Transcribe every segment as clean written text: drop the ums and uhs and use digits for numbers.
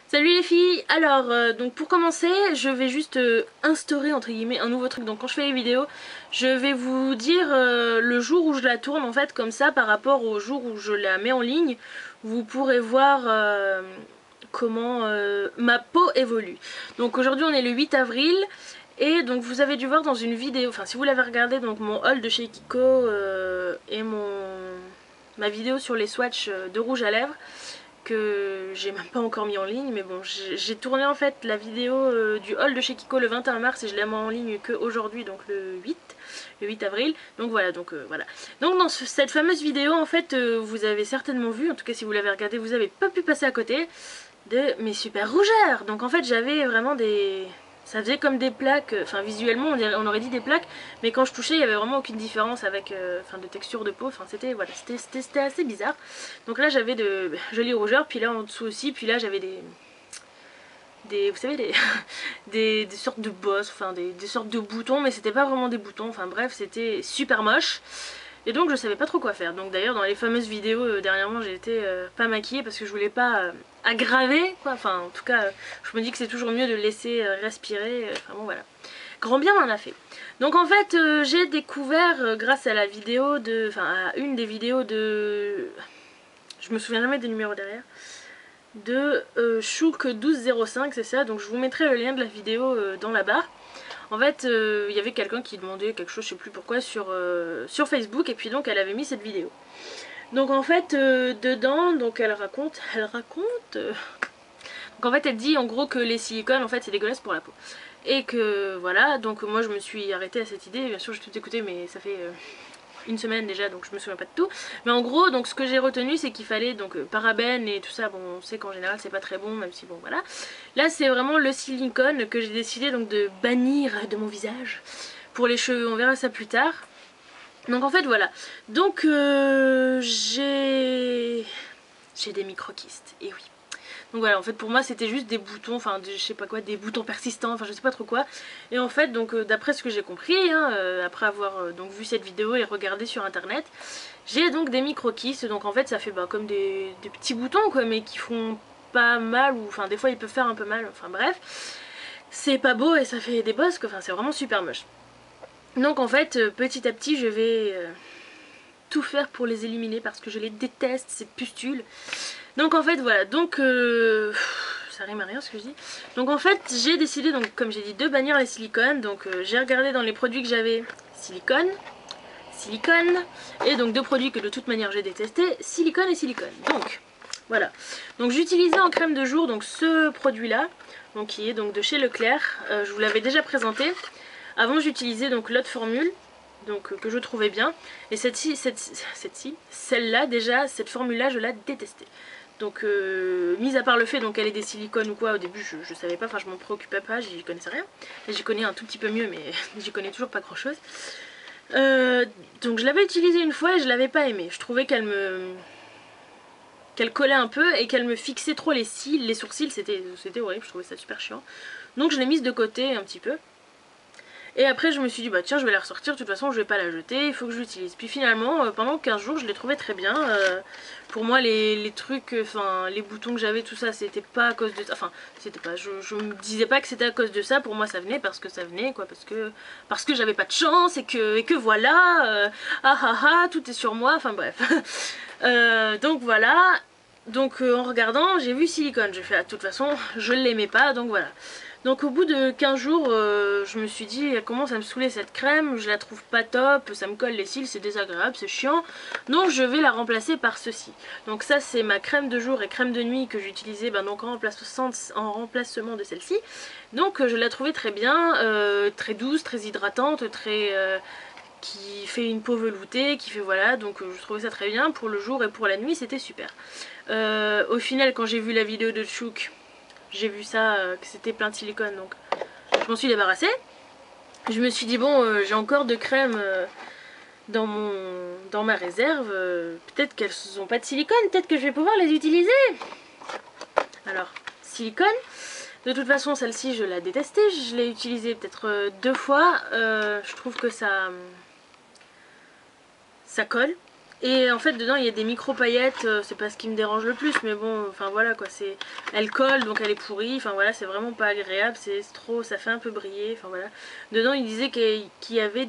Salut les filles. Alors donc pour commencer je vais juste instaurer entre guillemets un nouveau truc. Donc quand je fais les vidéos je vais vous dire le jour où je la tourne en fait, comme ça par rapport au jour où je la mets en ligne vous pourrez voir comment ma peau évolue. Donc aujourd'hui on est le 8 avril et donc vous avez dû voir dans une vidéo, enfin si vous l'avez regardé, donc mon haul de chez Kiko et ma vidéo sur les swatchs de rouge à lèvres que j'ai même pas encore mis en ligne, mais bon, j'ai tourné en fait la vidéo du haul de chez Kiko le 21 mars et je l'ai mis en ligne que aujourd'hui, donc le 8 avril, donc voilà, voilà. Donc dans cette fameuse vidéo en fait, vous avez certainement vu, en tout cas si vous l'avez regardé, vous avez pas pu passer à côté de mes super rougeurs. Donc en fait j'avais vraiment des... Ça faisait comme des plaques, enfin visuellement on aurait dit des plaques, mais quand je touchais il n'y avait vraiment aucune différence avec de texture de peau, enfin c'était voilà, c'était assez bizarre. Donc là j'avais de jolies rougeurs, puis là en dessous aussi, puis là j'avais vous savez des sortes de bosses, enfin des sortes de boutons, mais c'était pas vraiment des boutons, enfin bref c'était super moche. Et donc je savais pas trop quoi faire. Donc d'ailleurs dans les fameuses vidéos dernièrement j'ai été pas maquillée parce que je voulais pas aggraver quoi. Enfin en tout cas je me dis que c'est toujours mieux de laisser respirer. Enfin bon voilà. Grand bien m'en a fait. Donc en fait j'ai découvert grâce à la vidéo de... Enfin à une des vidéos de... Je me souviens jamais des numéros derrière. De Chouk 1205 c'est ça. Donc je vous mettrai le lien de la vidéo dans la barre. En fait, il y avait quelqu'un qui demandait quelque chose, je sais plus pourquoi, sur Facebook, et puis donc elle avait mis cette vidéo. Donc en fait, dedans, donc elle raconte, donc en fait elle dit en gros que les silicones, en fait c'est dégueulasse pour la peau. Et que voilà, donc moi je me suis arrêtée à cette idée, bien sûr j'ai tout écouté, mais ça fait une semaine déjà, donc je me souviens pas de tout. Mais en gros, donc ce que j'ai retenu, c'est qu'il fallait donc parabènes et tout ça. Bon, on sait qu'en général c'est pas très bon, même si bon voilà. Là c'est vraiment le silicone que j'ai décidé donc de bannir de mon visage pour les cheveux. On verra ça plus tard. Donc en fait voilà. Donc j'ai des microkystes. Et oui. Donc voilà, en fait pour moi c'était juste des boutons, enfin je sais pas quoi, des boutons persistants, enfin je sais pas trop quoi. Et en fait donc d'après ce que j'ai compris, hein, après avoir donc vu cette vidéo et regardé sur internet, j'ai donc des microkystes, donc en fait ça fait comme des petits boutons quoi, mais qui font pas mal, ou enfin des fois ils peuvent faire un peu mal, enfin bref. C'est pas beau et ça fait des bosses quoi, enfin c'est vraiment super moche. Donc en fait petit à petit je vais tout faire pour les éliminer parce que je les déteste, ces pustules. Donc en fait voilà, donc ça rime à rien ce que je dis. Donc en fait j'ai décidé, donc comme j'ai dit, de bannir les silicones. Donc j'ai regardé dans les produits que j'avais, silicone, et donc deux produits que de toute manière j'ai détestés, silicone et silicone. Donc voilà, donc j'utilisais en crème de jour donc ce produit là, donc qui est donc de chez Leclerc. Je vous l'avais déjà présenté. Avant j'utilisais donc l'autre formule, donc que je trouvais bien, et celle-là déjà, cette formule là je la détestais. Donc mis à part le fait donc qu'elle ait des silicones ou quoi, au début je savais pas, enfin je m'en préoccupais pas, j'y connaissais rien. J'y connais un tout petit peu mieux, mais j'y connais toujours pas grand chose. Donc je l'avais utilisée une fois et je l'avais pas aimée. Je trouvais qu'elle collait un peu et qu'elle me fixait trop les cils, les sourcils, c'était horrible, je trouvais ça super chiant. Donc je l'ai mise de côté un petit peu. Et après je me suis dit bah tiens je vais la ressortir, de toute façon je vais pas la jeter, il faut que je l'utilise. Puis finalement pendant 15 jours je l'ai trouvé très bien. Pour moi les trucs, enfin les boutons que j'avais, tout ça c'était pas à cause de ça. Enfin c'était pas, je me disais pas que c'était à cause de ça, pour moi ça venait parce que ça venait quoi, parce que j'avais pas de chance et que voilà, ah ah ah tout est sur moi, enfin bref. Donc voilà. Donc en regardant j'ai vu silicone, j'ai fait de toute façon je l'aimais pas, donc voilà. Donc au bout de 15 jours, je me suis dit, elle commence à me saouler cette crème, je la trouve pas top, ça me colle les cils, c'est désagréable, c'est chiant. Donc je vais la remplacer par ceci. Donc ça c'est ma crème de jour et crème de nuit que j'utilisais donc en remplacement de celle-ci. Donc je la trouvais très bien, très douce, très hydratante, qui fait une peau veloutée, qui fait voilà, donc je trouvais ça très bien pour le jour et pour la nuit, c'était super. Au final quand j'ai vu la vidéo de Chouk, j'ai vu ça, que c'était plein de silicone, donc je m'en suis débarrassée. Je me suis dit bon j'ai encore de crème dans ma réserve, peut-être qu'elles n'ont pas de silicone, peut-être que je vais pouvoir les utiliser. Alors silicone, de toute façon celle-ci je la détestais, je l'ai utilisée peut-être 2 fois, je trouve que ça colle. Et en fait dedans il y a des micro paillettes, c'est pas ce qui me dérange le plus, mais bon, enfin voilà quoi, c'est, elle colle donc elle est pourrie, enfin voilà, c'est vraiment pas agréable, c'est trop, ça fait un peu briller, enfin voilà. Dedans il disait qu'il y avait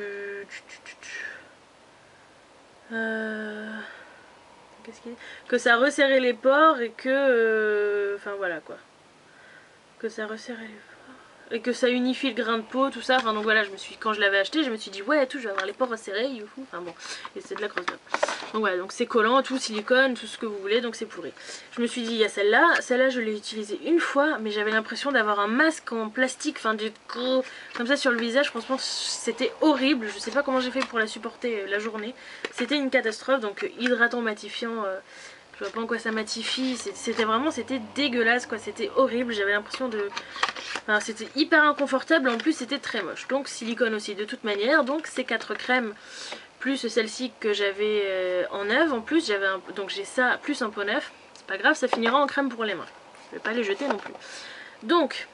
qu'est-ce qu'il dit, que ça resserrait les pores et que, enfin voilà quoi, que ça resserrait les pores et que ça unifie le grain de peau, tout ça. Enfin donc voilà, quand je l'avais acheté, je me suis dit ouais tout, je vais avoir les pores resserrés, youhou. Enfin bon, et c'est de la crosse. Donc voilà, donc c'est collant, tout silicone, tout ce que vous voulez, donc c'est pourri. Je me suis dit il y a celle-là je l'ai utilisée une fois, mais j'avais l'impression d'avoir un masque en plastique, enfin comme ça sur le visage. Franchement c'était horrible, je sais pas comment j'ai fait pour la supporter la journée. C'était une catastrophe, donc hydratant matifiant. Je vois pas en quoi ça matifie, c'était dégueulasse quoi, c'était horrible, j'avais l'impression de... Enfin, c'était hyper inconfortable, en plus c'était très moche. Donc silicone aussi de toute manière, donc ces 4 crèmes, plus celle-ci que j'avais en neuve, en plus donc j'ai ça plus un pot neuf, c'est pas grave, ça finira en crème pour les mains. Je vais pas les jeter non plus. Donc,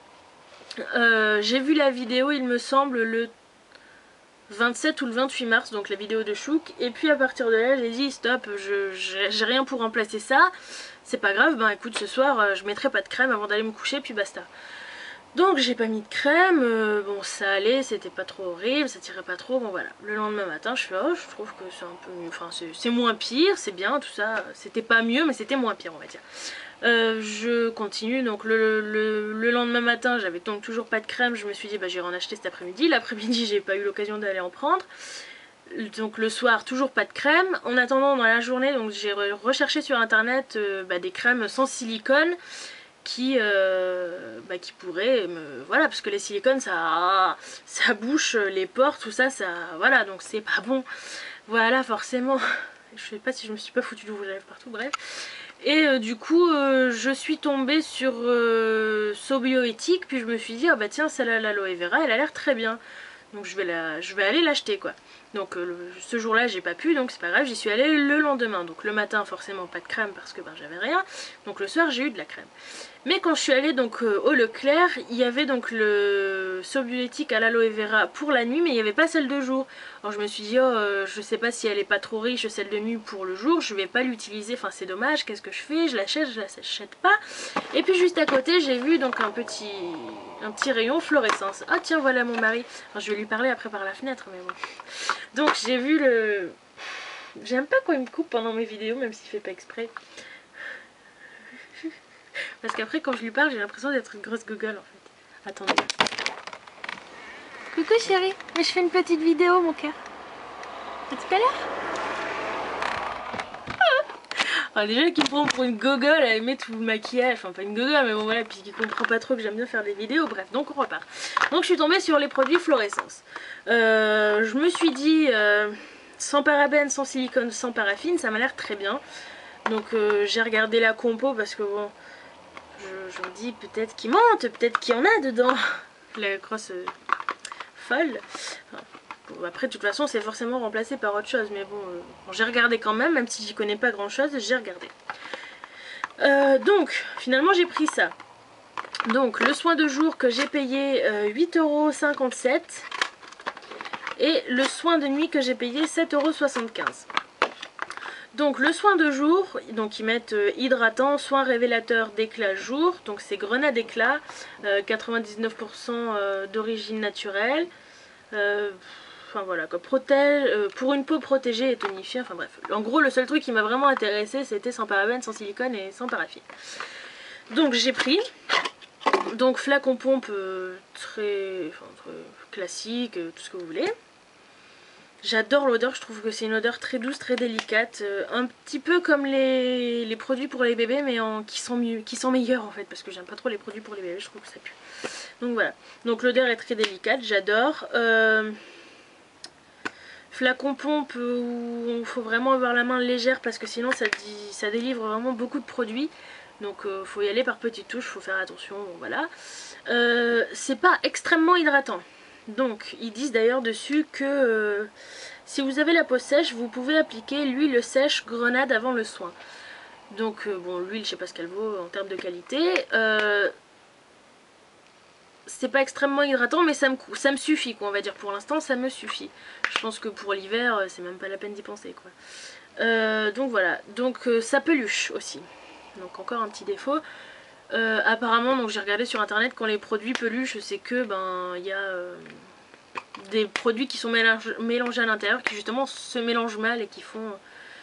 j'ai vu la vidéo, il me semble, le 27 ou le 28 mars, donc la vidéo de Chouk, et puis à partir de là j'ai dit stop, j'ai rien pour remplacer ça, c'est pas grave, ben écoute ce soir je mettrai pas de crème avant d'aller me coucher puis basta. Donc j'ai pas mis de crème, bon ça allait, c'était pas trop horrible, ça tirait pas trop, bon voilà. Le lendemain matin je fais oh je trouve que c'est un peu mieux, enfin c'est moins pire, c'est bien tout ça, c'était pas mieux mais c'était moins pire on va dire. Je continue, donc le lendemain matin j'avais donc toujours pas de crème, je me suis dit bah j'irai en acheter cet après-midi, l'après-midi j'ai pas eu l'occasion d'aller en prendre. Donc le soir toujours pas de crème, en attendant dans la journée donc j'ai recherché sur internet des crèmes sans silicone qui pourraient me... Voilà, parce que les silicones ça bouche les pores, tout ça, voilà, donc c'est pas bon. Voilà, forcément. Je sais pas si je me suis pas foutu du rouge à lèvres partout, bref. Et du coup, je suis tombée sur Sobioéthique, puis je me suis dit, ah bah tiens, celle-là, l'aloe vera, elle a l'air très bien. Donc je vais aller l'acheter quoi. Donc ce jour-là j'ai pas pu, donc c'est pas grave, j'y suis allée le lendemain. Donc le matin forcément pas de crème parce que j'avais rien. Donc le soir j'ai eu de la crème. Mais quand je suis allée donc au Leclerc, il y avait donc le Sobioéthique à l'aloe vera pour la nuit, mais il n'y avait pas celle de jour. Alors je me suis dit, je sais pas si elle est pas trop riche celle de nuit pour le jour, je vais pas l'utiliser, enfin c'est dommage, qu'est-ce que je fais? Je l'achète pas. Et puis juste à côté j'ai vu donc un petit rayon fluorescence. Ah tiens voilà mon mari. Alors, je vais lui parler après par la fenêtre mais bon. Donc j'ai vu le... J'aime pas quand il me coupe pendant mes vidéos même s'il fait pas exprès. Parce qu'après quand je lui parle j'ai l'impression d'être une grosse gogole en fait. Attendez. Coucou chérie, mais je fais une petite vidéo mon cœur. À tout à l'heure. Alors déjà qui me prend pour une gogole, elle met tout le maquillage, enfin pas une gogole mais bon voilà, puis qui comprend pas trop que j'aime bien faire des vidéos, bref, donc on repart. Donc je suis tombée sur les produits fluorescence. Je me suis dit, sans parabènes, sans silicone, sans paraffine, ça m'a l'air très bien. Donc j'ai regardé la compo parce que bon, je me dis peut-être qu'il mente, peut-être qu'il y en a dedans. La crosse folle. Enfin, bon, après de toute façon c'est forcément remplacé par autre chose, mais bon, j'ai regardé quand même si j'y connais pas grand chose, j'ai regardé. Donc finalement j'ai pris ça. Donc le soin de jour que j'ai payé 8,57 € et le soin de nuit que j'ai payé 7,75 €. Donc le soin de jour, donc ils mettent hydratant, soin révélateur d'éclat jour, donc c'est grenade éclat, 99% d'origine naturelle, enfin voilà quoi, protège, pour une peau protégée et tonifiée, enfin bref. En gros le seul truc qui m'a vraiment intéressé c'était sans parabènes, sans silicone et sans paraffine. Donc j'ai pris, donc flacon pompe très classique, tout ce que vous voulez. J'adore l'odeur, je trouve que c'est une odeur très douce, très délicate, un petit peu comme les produits pour les bébés mais qui sont meilleurs en fait, parce que j'aime pas trop les produits pour les bébés, je trouve que ça pue. Donc voilà, donc l'odeur est très délicate, j'adore. Flacon pompe où il faut vraiment avoir la main légère parce que sinon ça délivre vraiment beaucoup de produits. Donc faut y aller par petites touches, faut faire attention, bon, voilà. C'est pas extrêmement hydratant. Donc ils disent d'ailleurs dessus que si vous avez la peau sèche, vous pouvez appliquer l'huile sèche grenade avant le soin. Donc bon, l'huile je sais pas ce qu'elle vaut en termes de qualité. c'est pas extrêmement hydratant, mais ça me suffit quoi, on va dire. Pour l'instant ça me suffit. Je pense que pour l'hiver c'est même pas la peine d'y penser quoi. Donc voilà, donc ça peluche aussi. Donc encore un petit défaut. Apparemment, donc j'ai regardé sur internet, quand les produits peluchent, c'est que ben il y a des produits qui sont mélangés à l'intérieur, qui justement se mélangent mal et qui font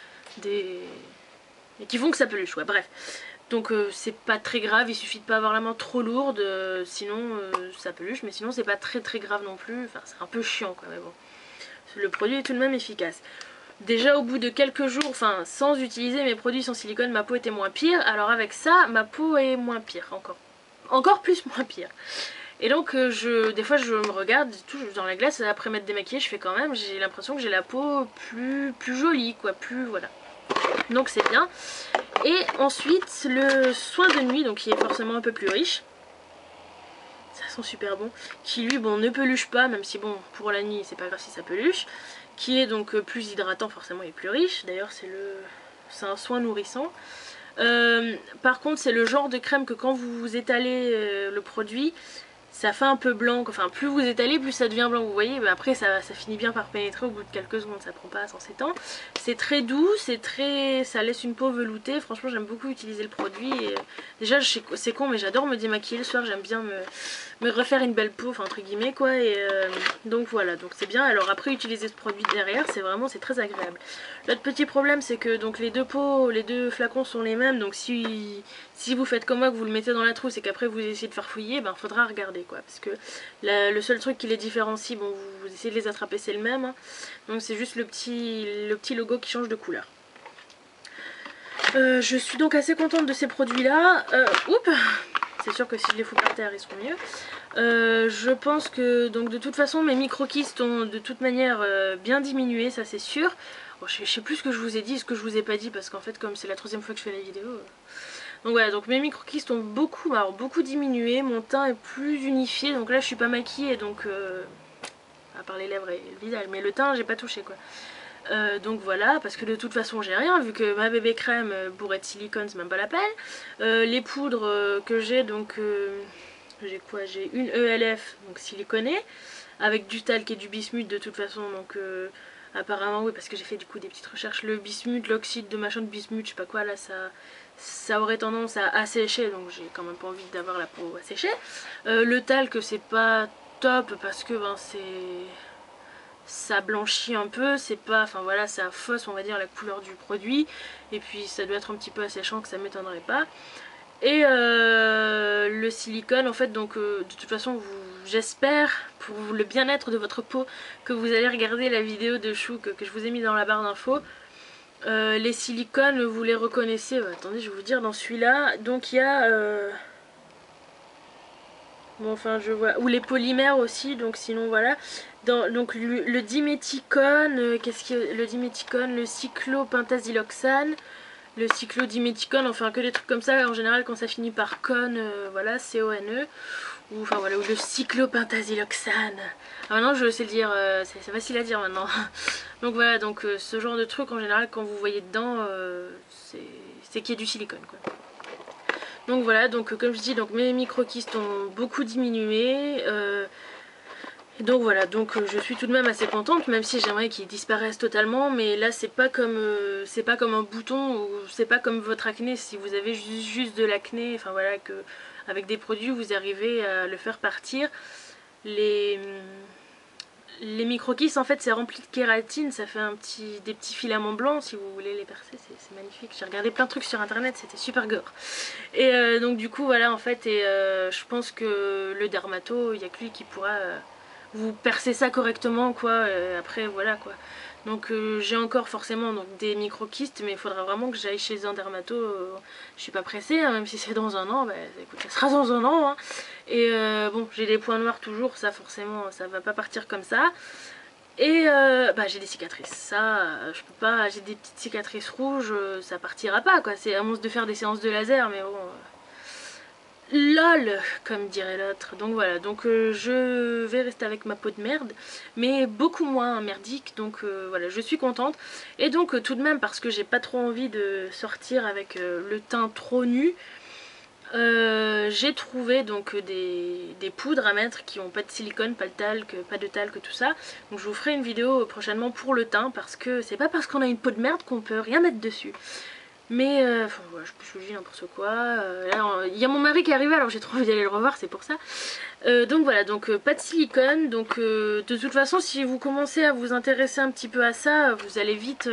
que ça peluche, ouais, bref. Donc c'est pas très grave, il suffit de pas avoir la main trop lourde, sinon ça peluche, mais sinon c'est pas très grave non plus, enfin c'est un peu chiant quoi, mais bon. Le produit est tout de même efficace. Déjà au bout de quelques jours, enfin sans utiliser mes produits sans silicone, ma peau était moins pire. Alors avec ça, ma peau est moins pire, encore plus moins pire. Et donc des fois je me regarde tout dans la glace après m'être démaquillée, je fais quand même, j'ai l'impression que j'ai la peau plus jolie quoi, plus voilà. Donc c'est bien. Et ensuite le soin de nuit, donc qui est forcément un peu plus riche. Ça sent super bon. Qui lui bon ne peluche pas, même si bon pour la nuit c'est pas grave si ça peluche. Qui est donc plus hydratant forcément et plus riche. D'ailleurs c'est un soin nourrissant. Par contre c'est le genre de crème que quand vous étalez le produit, ça fait un peu blanc, enfin plus vous étalez plus ça devient blanc, vous voyez, mais après ça finit bien par pénétrer au bout de quelques secondes, ça prend pas 107 ans. C'est très doux, ça laisse une peau veloutée, franchement j'aime beaucoup utiliser le produit. Et, déjà c'est con mais j'adore me démaquiller le soir, j'aime bien me refaire une belle peau, enfin entre guillemets quoi, et donc voilà, donc c'est bien. Alors après utiliser ce produit derrière, c'est très agréable. L'autre petit problème c'est que donc les deux flacons sont les mêmes, donc si vous faites comme moi que vous le mettez dans la trousse et qu'après vous essayez de faire fouiller, ben faudra regarder quoi, parce que le seul truc qui les différencie, bon vous essayez de les attraper c'est le même, hein. Donc c'est juste le petit logo qui change de couleur. Je suis donc assez contente de ces produits là. Oups, c'est sûr que si je les fous par terre ils seront mieux. Je pense que donc de toute façon mes micro-kystes ont de toute manière bien diminué, ça c'est sûr. Bon, je sais plus ce que je vous ai dit, ce que je vous ai pas dit, parce qu'en fait comme c'est la troisième fois que je fais la vidéo. Donc voilà, donc mes micro-kystes ont beaucoup diminué, mon teint est plus unifié, donc là je suis pas maquillée, donc à part les lèvres et le visage, mais le teint j'ai pas touché quoi. Donc voilà, parce que de toute façon j'ai rien, vu que ma bébé crème bourrée de silicone c'est même pas la peine. Les poudres que j'ai, donc j'ai quoi, j'ai une ELF, donc siliconée, avec du talc et du bismuth de toute façon, donc apparemment oui, parce que j'ai fait du coup des petites recherches, le bismuth, l'oxyde de machin de bismuth, je sais pas quoi, là ça aurait tendance à assécher, donc j'ai quand même pas envie d'avoir la peau asséchée. Le talc c'est pas top parce que ben ça blanchit un peu, c'est pas, enfin voilà, ça fausse on va dire la couleur du produit, et puis ça doit être un petit peu asséchant, que ça m'étonnerait pas. Et le silicone en fait, donc de toute façon j'espère pour le bien-être de votre peau que vous allez regarder la vidéo de Chou que je vous ai mis dans la barre d'infos. Les silicones vous les reconnaissez, attendez je vais vous dire dans celui-là, donc il y a bon enfin je vois, ou les polymères aussi, donc sinon voilà. Donc le diméthicone, qu'est-ce qu'il y a, le diméthicone, le cyclopentasiloxane, le cyclodiméthicone, enfin que des trucs comme ça en général quand ça finit par cone, voilà, C-O-N-E, ou enfin voilà, ou le cyclopentasiloxane. Ah maintenant je sais le dire, c'est facile à dire maintenant. Donc voilà, donc ce genre de truc en général quand vous voyez dedans, c'est qu'il y a du silicone quoi. Donc voilà, donc comme je dis, donc mes micro-kystes ont beaucoup diminué. Donc voilà, donc je suis tout de même assez contente, même si j'aimerais qu'ils disparaissent totalement, mais là c'est pas comme un bouton, ou c'est pas comme votre acné, si vous avez juste de l'acné, enfin voilà, que avec des produits vous arrivez à le faire partir. Les micro-kystes en fait c'est rempli de kératine, ça fait des petits filaments blancs, si vous voulez les percer, c'est magnifique. J'ai regardé plein de trucs sur internet, c'était super gore. Et donc du coup voilà en fait, et je pense que le dermato, il n'y a que lui qui pourra vous percez ça correctement quoi, après voilà quoi. Donc j'ai encore forcément donc, des micro-kystes, mais il faudra vraiment que j'aille chez un dermato, je suis pas pressée, hein, même si c'est dans un an, bah écoute ça sera dans un an, hein. Et bon j'ai des points noirs toujours, ça forcément ça va pas partir comme ça. Et bah j'ai des cicatrices, ça je peux pas, j'ai des petites cicatrices rouges, ça partira pas quoi, c'est à moins de faire des séances de laser, mais bon... LOL comme dirait l'autre. Donc voilà, donc je vais rester avec ma peau de merde, mais beaucoup moins merdique, donc voilà, je suis contente. Et donc tout de même, parce que j'ai pas trop envie de sortir avec le teint trop nu, J'ai trouvé donc des poudres à mettre qui ont pas de silicone, pas de talc, tout ça. Donc je vous ferai une vidéo prochainement pour le teint, parce que c'est pas parce qu'on a une peau de merde qu'on peut rien mettre dessus. Mais enfin voilà, je dis n'importe quoi. Il y a mon mari qui est arrivé, alors j'ai trop envie d'aller le revoir, c'est pour ça. Donc voilà, donc pas de silicone. Donc de toute façon, si vous commencez à vous intéresser un petit peu à ça, vous allez vite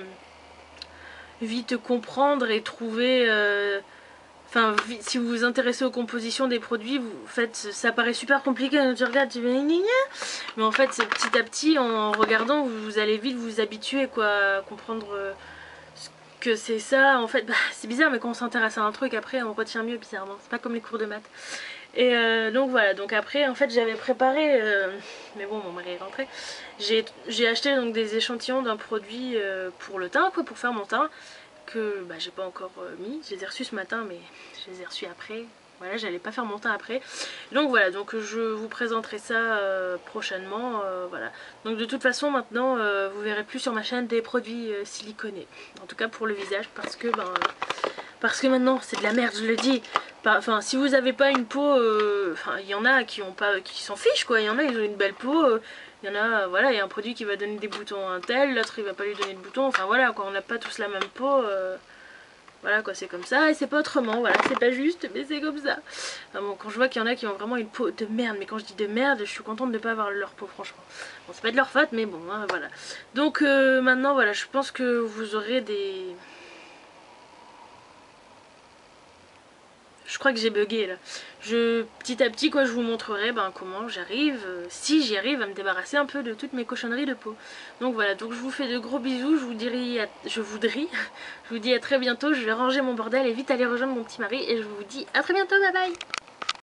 comprendre et trouver. Enfin, si vous vous intéressez aux compositions des produits, vous faites, ça paraît super compliqué, tu regardes, tu fais gna gna, mais en fait, c'est petit à petit, en regardant, vous allez vite vous habituer, quoi, à comprendre que c'est ça. En fait, bah, c'est bizarre, mais quand on s'intéresse à un truc, après, on retient mieux, bizarrement. C'est pas comme les cours de maths. Et donc voilà, donc après, en fait, j'avais préparé, mais bon, mon mari est rentré. J'ai acheté donc des échantillons d'un produit pour le teint, quoi, pour faire mon teint, que bah, j'ai pas encore mis. Je les ai reçus ce matin, mais je les ai reçus après. Voilà, j'allais pas faire mon teint après. Donc voilà, donc je vous présenterai ça prochainement. Voilà. Donc de toute façon, maintenant, vous verrez plus sur ma chaîne des produits siliconés. En tout cas pour le visage, parce que maintenant c'est de la merde, je le dis. Enfin, si vous avez pas une peau, il y en a qui ont pas, qui s'en fichent, quoi. Il y en a, ils ont une belle peau. Il y en a, voilà, il y a un produit qui va donner des boutons à un tel, l'autre il va pas lui donner de boutons. Enfin voilà, quoi, on n'a pas tous la même peau. Voilà, quoi, c'est comme ça et c'est pas autrement. Voilà, c'est pas juste, mais c'est comme ça. Enfin, bon, quand je vois qu'il y en a qui ont vraiment une peau de merde, mais quand je dis de merde, je suis contente de pas avoir leur peau, franchement. Bon, c'est pas de leur faute, mais bon, hein, voilà. Donc maintenant, voilà, je pense que vous aurez des... Je crois que j'ai bugué là. Petit à petit, quoi, je vous montrerai comment j'arrive, si j'y arrive, à me débarrasser un peu de toutes mes cochonneries de peau. Donc voilà, donc je vous fais de gros bisous, je vous dis à très bientôt. Je vais ranger mon bordel et vite aller rejoindre mon petit mari et je vous dis à très bientôt, bye bye.